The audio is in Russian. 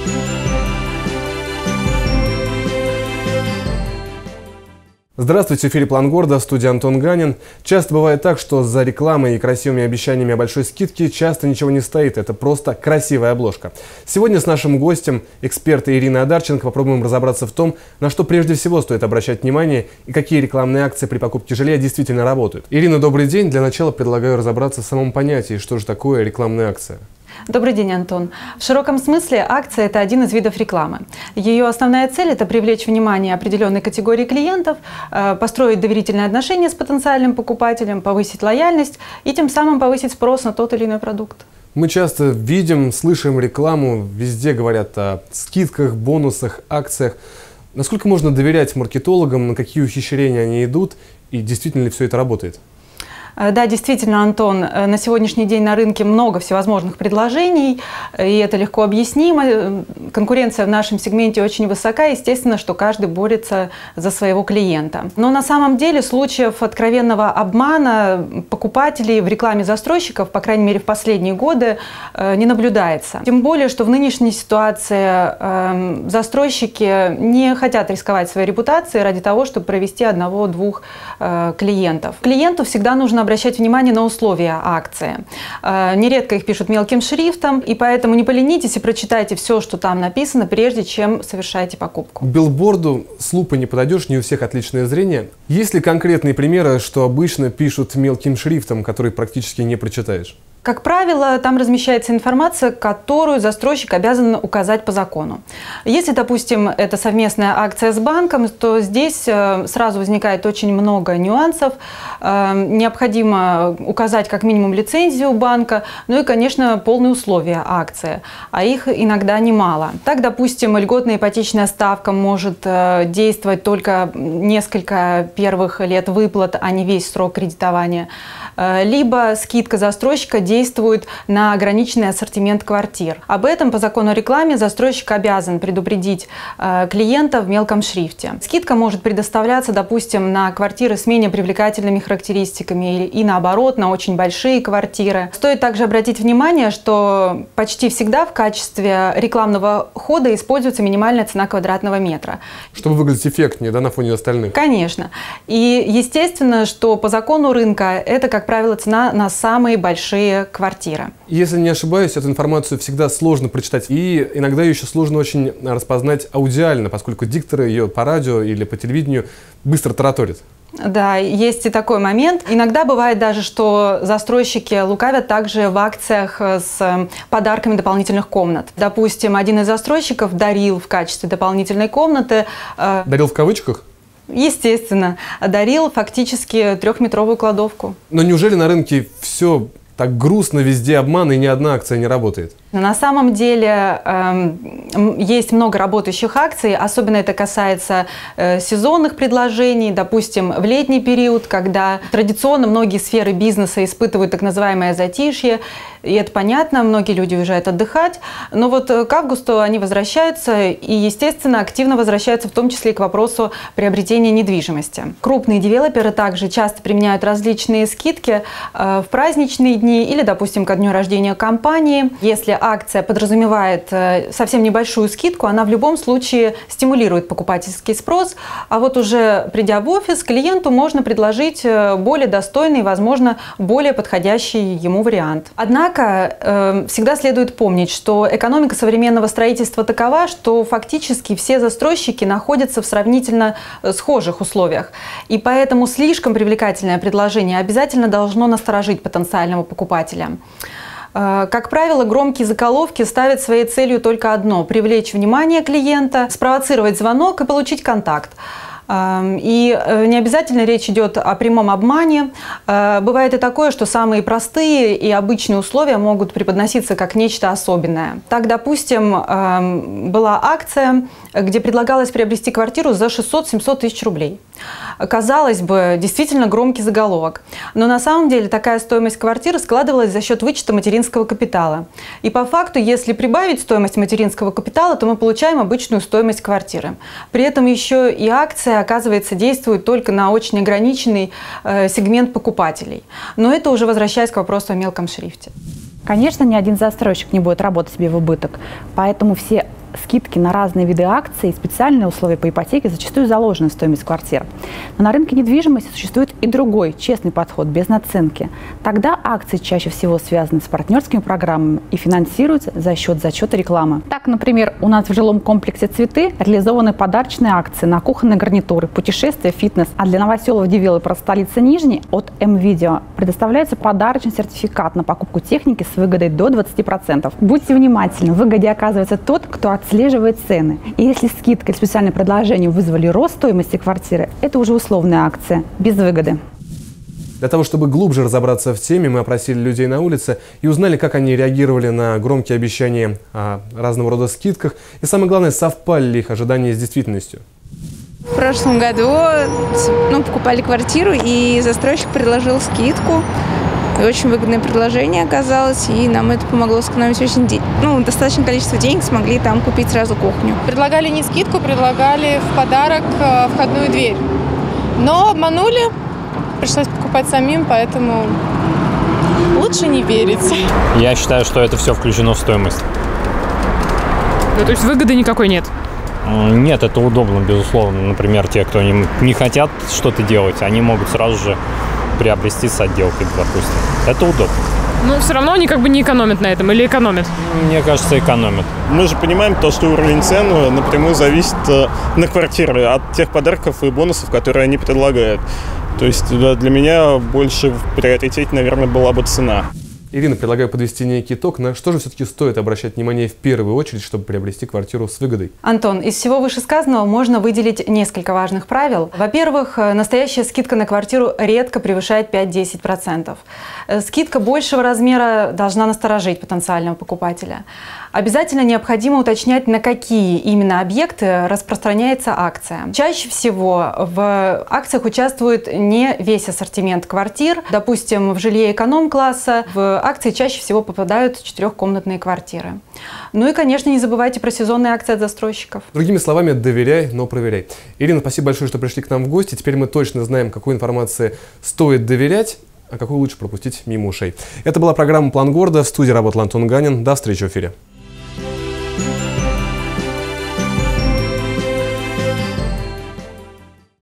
Здравствуйте, в эфире «План города», студия Антон Ганин. Часто бывает так, что за рекламой и красивыми обещаниями о большой скидке часто ничего не стоит. Это просто красивая обложка. Сегодня с нашим гостем, экспертой Ириной Одарченко, попробуем разобраться в том, на что прежде всего стоит обращать внимание и какие рекламные акции при покупке жилья действительно работают. Ирина, добрый день. Для начала предлагаю разобраться в самом понятии, что же такое рекламная акция. Добрый день, Антон. В широком смысле акция – это один из видов рекламы. Ее основная цель – это привлечь внимание определенной категории клиентов, построить доверительные отношения с потенциальным покупателем, повысить лояльность и тем самым повысить спрос на тот или иной продукт. Мы часто видим, слышим рекламу, везде говорят о скидках, бонусах, акциях. Насколько можно доверять маркетологам, на какие ухищрения они идут и действительно ли все это работает? Да, действительно, Антон, на сегодняшний день на рынке много всевозможных предложений, и это легко объяснимо. Конкуренция в нашем сегменте очень высока, естественно, что каждый борется за своего клиента. Но на самом деле случаев откровенного обмана покупателей в рекламе застройщиков, по крайней мере в последние годы, не наблюдается. Тем более, что в нынешней ситуации застройщики не хотят рисковать своей репутацией ради того, чтобы провести одного-двух клиентов. Клиенту всегда нужно обращать внимание на условия акции. Нередко их пишут мелким шрифтом, и поэтому не поленитесь и прочитайте все, что там написано, прежде чем совершаете покупку. К билборду с лупой не подойдешь, не у всех отличное зрение. Есть ли конкретные примеры, что обычно пишут мелким шрифтом, который практически не прочитаешь? Как правило, там размещается информация, которую застройщик обязан указать по закону. Если, допустим, это совместная акция с банком, то здесь сразу возникает очень много нюансов. Необходимо указать как минимум лицензию банка, ну и, конечно, полные условия акции, а их иногда немало. Так, допустим, льготная ипотечная ставка может действовать только несколько первых лет выплат, а не весь срок кредитования. Либо скидка застройщика действует на ограниченный ассортимент квартир. Об этом по закону о рекламе застройщик обязан предупредить клиента в мелком шрифте. Скидка может предоставляться, допустим, на квартиры с менее привлекательными характеристиками и наоборот, на очень большие квартиры. Стоит также обратить внимание, что почти всегда в качестве рекламного хода используется минимальная цена квадратного метра. Чтобы выглядеть эффектнее, да, на фоне остальных? Конечно. И естественно, что по закону рынка это, как правило, цена на самые большие квартиры. Если не ошибаюсь, эту информацию всегда сложно прочитать. И иногда ее еще сложно очень распознать аудиально, поскольку дикторы ее по радио или по телевидению быстро тараторят. Да, есть и такой момент. Иногда бывает даже, что застройщики лукавят также в акциях с подарками дополнительных комнат. Допустим, один из застройщиков дарил в качестве дополнительной комнаты... Дарил в кавычках? Естественно, дарил фактически 3-метровую кладовку. Но неужели на рынке все так грустно, везде обман и ни одна акция не работает? На самом деле есть много работающих акций, особенно это касается сезонных предложений, допустим, в летний период, когда традиционно многие сферы бизнеса испытывают так называемое затишье, и это понятно, многие люди уезжают отдыхать, но вот к августу они возвращаются и, естественно, активно возвращаются в том числе и к вопросу приобретения недвижимости. Крупные девелоперы также часто применяют различные скидки в праздничные дни или, допустим, ко дню рождения компании. Если акция подразумевает совсем небольшую скидку, она в любом случае стимулирует покупательский спрос, а вот уже придя в офис, клиенту можно предложить более достойный, возможно, более подходящий ему вариант. Однако всегда следует помнить, что экономика современного строительства такова, что фактически все застройщики находятся в сравнительно схожих условиях, и поэтому слишком привлекательное предложение обязательно должно насторожить потенциального покупателя. Как правило, громкие заголовки ставят своей целью только одно – привлечь внимание клиента, спровоцировать звонок и получить контакт. И не обязательно речь идет о прямом обмане. Бывает и такое, что самые простые и обычные условия могут преподноситься как нечто особенное. Так, допустим, была акция, где предлагалось приобрести квартиру за 600-700 тысяч рублей. Казалось бы, действительно громкий заголовок. Но на самом деле такая стоимость квартиры складывалась за счет вычета материнского капитала. И по факту, если прибавить стоимость материнского капитала, то мы получаем обычную стоимость квартиры. При этом еще и акция, оказывается, действует только на очень ограниченный сегмент покупателей. Но это уже возвращаясь к вопросу о мелком шрифте. Конечно, ни один застройщик не будет работать себе в убыток, поэтому все скидки на разные виды акций и специальные условия по ипотеке зачастую заложены в стоимость квартир. Но на рынке недвижимости существует и другой, честный подход, без наценки. Тогда акции чаще всего связаны с партнерскими программами и финансируются за счет зачета рекламы. Так, например, у нас в жилом комплексе «Цветы» реализованы подарочные акции на кухонные гарнитуры, путешествия, фитнес. А для новоселов-девелопера столицы Нижней от М-Видео предоставляется подарочный сертификат на покупку техники с выгодой до 20%. Будьте внимательны, в выгоде оказывается тот, кто отслеживает цены. И если скидка или специальное предложение вызвали рост стоимости квартиры, это уже условная акция, без выгоды. Для того, чтобы глубже разобраться в теме, мы опросили людей на улице и узнали, как они реагировали на громкие обещания о разного рода скидках. И самое главное, совпали ли их ожидания с действительностью. В прошлом году покупали квартиру, и застройщик предложил скидку. И очень выгодное предложение оказалось, и нам это помогло сэкономить достаточное количество денег, смогли там купить сразу кухню. Предлагали не скидку, предлагали в подарок входную дверь. Но обманули, пришлось покупать самим, поэтому лучше не верить. Я считаю, что это все включено в стоимость. То есть выгоды никакой нет? Нет, это удобно, безусловно. Например, те, кто не хотят что-то делать, они могут сразу же приобрести с отделкой, допустим. Это удобно. Но все равно они не экономят на этом или экономят? Мне кажется, экономят. Мы же понимаем то, что уровень цен напрямую зависит на квартиры от тех подарков и бонусов, которые они предлагают. То есть для меня больше в приоритете, наверное, была бы цена. Ирина, предлагаю подвести некий итог. На что же все-таки стоит обращать внимание в первую очередь, чтобы приобрести квартиру с выгодой? Антон, из всего вышесказанного можно выделить несколько важных правил. Во-первых, настоящая скидка на квартиру редко превышает 5-10%. Скидка большего размера должна насторожить потенциального покупателя. Обязательно необходимо уточнять, на какие именно объекты распространяется акция. Чаще всего в акциях участвует не весь ассортимент квартир. Допустим, в жилье эконом-класса в акции чаще всего попадают 4-комнатные квартиры. Ну и, конечно, не забывайте про сезонные акции от застройщиков. Другими словами, доверяй, но проверяй. Ирина, спасибо большое, что пришли к нам в гости. Теперь мы точно знаем, какой информации стоит доверять, а какую лучше пропустить мимо ушей. Это была программа «План города». В студии работал Антон Ганин. До встречи в эфире.